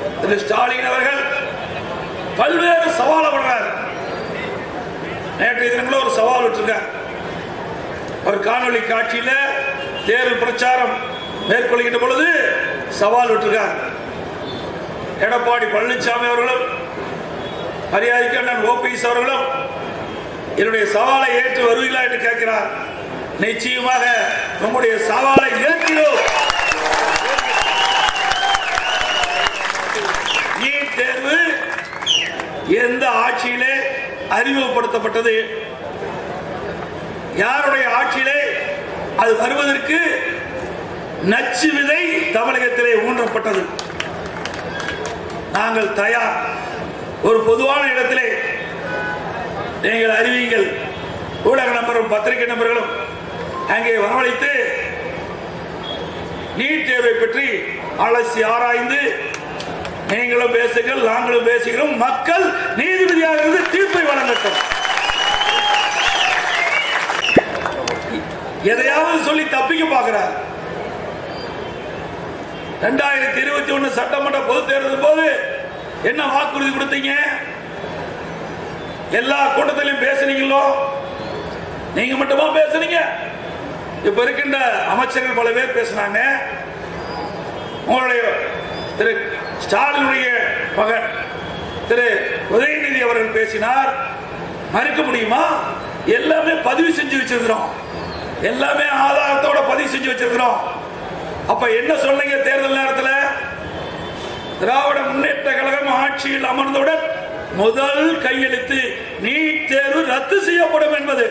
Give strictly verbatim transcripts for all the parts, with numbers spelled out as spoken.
திரு ஸ்டாலின் அவர்கள் பல்வேறு சவாலை பண்றார். நேற்றைய தினங்கள ஒரு சவால் விட்டுருக்கார். ஒரு காணொலி காட்சியில தேர்தல் பிரச்சாரம் மேற்கொள்கின்ற பொழுது சவால் விட்டுருக்கார். எடப்பாடி பழனிசாமி அவர்களும் மரியாதைக்கு அண்ணன் ஓபிஎஸ் அவர்களும் என்னுடைய சவாலை ஏற்று வருவீங்களா என்று கேட்கிறார். நிச்சயமாக உங்களுடைய சவாலை ஏற்கிறோம். நீட் தேர்வு எந்த ஆட்சியிலே அறிமுகப்படுத்தப்பட்டது? யாருடைய ஆட்சியிலே அது வருவதற்கு நச்சு விதை தமிழகத்திலே ஊன்றப்பட்டது? நாங்கள் தயார். ஒரு பொதுவான இடத்திலே நீங்கள் அறிவியுங்கள். ஊடக நண்பர்களும் பத்திரிகை நண்பர்களும் அங்கே வரவழைத்து நீட் தேர்வை பற்றி அலசி ஆராய்ந்து நீங்களும் பேசுங்கள், நாங்களும் பேசுகிறோம். மக்கள் நீதிபதியாக இருந்து தீர்ப்பை வழங்கட்டும். எதையாவது சொல்லி தப்பிக்க பார்க்கிறார். இரண்டாயிரத்தி இருபத்தி ஒன்னு சட்டமன்ற பொது தேர்தல் போது என்ன வாக்குறுதி கொடுத்தீங்க? எல்லா கூட்டத்திலும் பேசுனீங்களோ? நீங்க மட்டுமா பேசுனீங்க? இப்ப இருக்கின்ற அமைச்சர்கள் பல பேர் பேசினாங்க. உங்களுடைய திரு ஸ்டாலினுடைய மகன் திரு உதயநிதி அவர்கள் பேசினார். மறுக்க முடியுமா? எல்லாமே பதிவு செஞ்சு வச்சிருக்கிறோம். எல்லாமே ஆதாரத்தோட பதிவு செஞ்சு வச்சிருக்கிறோம். அப்ப என்ன சொன்னீங்க தேர்தல் நேரத்தில்? திராவிட முன்னேற்ற கழகம் ஆட்சியில் அமர்ந்தவுடன் முதல் கையெழுத்து நீட் தேர்வு ரத்து செய்யப்படும் என்பது.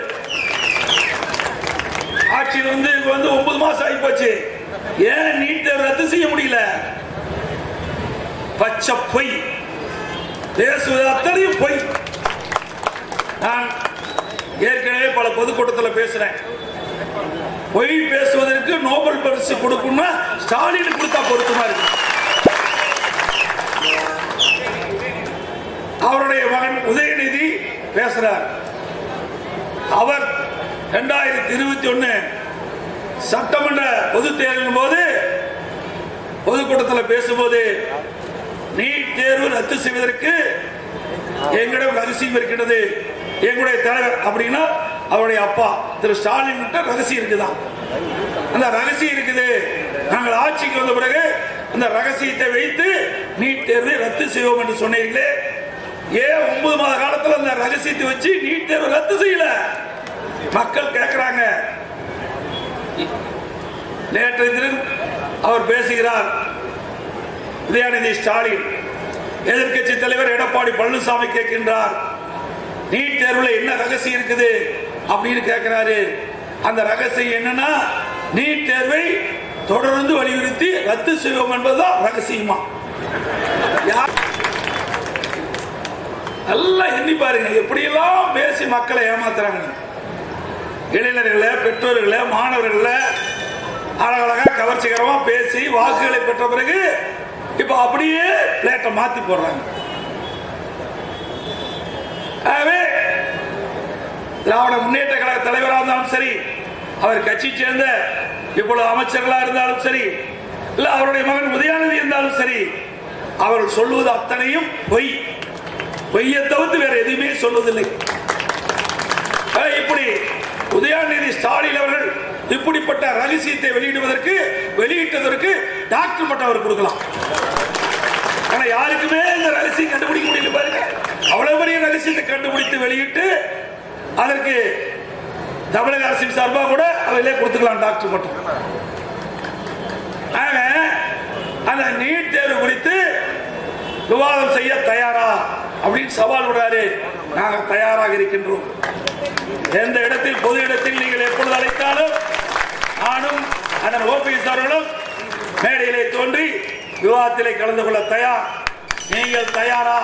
ஆட்சியில் வந்து வந்து ஒன்பது மாசம் ஆகி போச்சு. ஏன் நீட் தேர்வு ரத்து செய்ய முடியல? பச்சை பொய், பேசுவது அத்தனையும் பொய். நான் ஏற்கனவே பல பொதுக்கூட்டத்தில் பேசுறேன். பொய் பேசுவதற்கு நோபல் பரிசு கொடுக்கணும்னா ஸ்டாலின் கொடுத்தா பொருத்தமா இருக்கு. அவருடைய மகன் உதயநிதி பேசுறார். அவர் இரண்டாயிரத்தி இருபத்தி ஒன்னு சட்டமன்ற பொது தேர்தலின் போது பொதுக்கூட்டத்தில் பேசும்போது நீட் தேர்வு ரத்து செய்வதற்கு எங்களிடம் ரகசியம் இருக்கின்றது, எங்களுடைய தலைவர் அப்படின்னா அவருடைய அப்பா திரு ஸ்டாலின் ரகசியம் இருக்குதான். அந்த ரகசியம் இருக்குது. நாங்கள் ஆட்சிக்கு வந்த பிறகு அந்த ரகசியத்தை வைத்து நீட் தேர்வை ரத்து செய்வோம் என்று சொன்னீர்களே, ஏன் ஒன்பது மாத காலத்தில் அந்த ரகசியத்தை வச்சு நீட் தேர்வு ரத்து செய்யல? மக்கள் கேட்கிறாங்க. நேற்றைய தினம் அவர் பேசுகிறார். உதயநிதி ஸ்டாலின் எதிர்கட்சி தலைவர் எடப்பாடி பழனிசாமி கேட்கின்றார், நீட் தேர்வில் என்ன ரகசியம் இருக்குது அப்படின்னு கேட்கிறாரு. அந்த ரகசியம் என்னன்னா நீட் தேர்வை தொடர்ந்து வலியுறுத்தி ரத்து செய்வோம் என்பதுதான் ரகசியமா? நல்லா எண்ணி பாருங்க எப்படியெல்லாம் பேசி மக்களை ஏமாத்துறாங்க. இளைஞர்களை, பெற்றோர்களை, மாணவர்களை அழகழகா கவர்ச்சிகரமா பேசி வாக்குகளை பெற்ற பிறகு இப்ப அப்படியே பிளேட்டை மாத்தி போடுறாங்க. திராவிட முன்னேற்ற கழக தலைவராக இருந்தாலும் சரி, அவர் கட்சி சேர்ந்த இப்பொழுது அமைச்சர்களா இருந்தாலும் சரி, இல்ல அவருடைய மகன் உதயாநிதி இருந்தாலும் சரி, அவர்கள் சொல்லுவது அத்தனையும் பொய். பொய்யை தவிர்த்து வேற எதுவுமே சொல்வதில்லை. இப்படி உதயாநிதி ஸ்டாலின் அவர்கள் இப்படிப்பட்ட ரகசியத்தை வெளியிடுவதற்கு வெளியிட்டதற்கு டாக்டர் மட்டும் அவர் கொடுக்கலாம். ஆனா யாருக்குமே இந்த ரகசியம் கண்டுபிடிக்க முடியல பாருங்க. அவ்வளவு பெரிய ரகசியத்தை கண்டுபிடித்து வெளியிட்டு அதற்கு தமிழக அரசின் சார்பாக கூட அதிலே கொடுத்துக்கலாம் டாக்டர் மட்டும். ஆக அந்த நீட் தேர்வு குறித்து விவாதம் செய்ய தயாரா அப்படின்னு சவால் விடுறாரு. நாங்கள் தயாராக இருக்கின்றோம். எந்த இடத்தில் பொது இடத்தில் நீங்கள் எப்பொழுது அழைத்தாலும் நானும் அதன் ஓபிஎஸ் அவர்களும் மேடையிலே தோன்றி விவாதத்திலே கலந்து கொள்ள தயார். நீங்கள் தயாரா?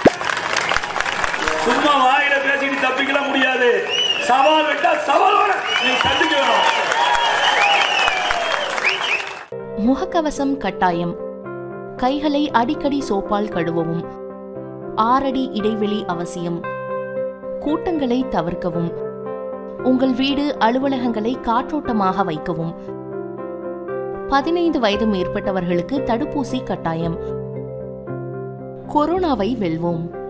சும்மா வாயில பேசிட்டு தப்பிக்கல முடியாது. சவால் விட்டா சவாலோட நீங்க சந்திக்க வேணும். முகக்கவசம் கட்டாயம். கைகளை அடிக்கடி சோப்பால் கழுவவும். ஆறடி இடைவெளி அவசியம். கூட்டங்களை தவிர்க்கவும். உங்கள் வீடு, அலுவலகங்களை காற்றோட்டமாக வைக்கவும். பதினைந்து வயது மேற்பட்டவர்களுக்கு தடுப்பூசி கட்டாயம். கொரோனாவை வெல்வோம்.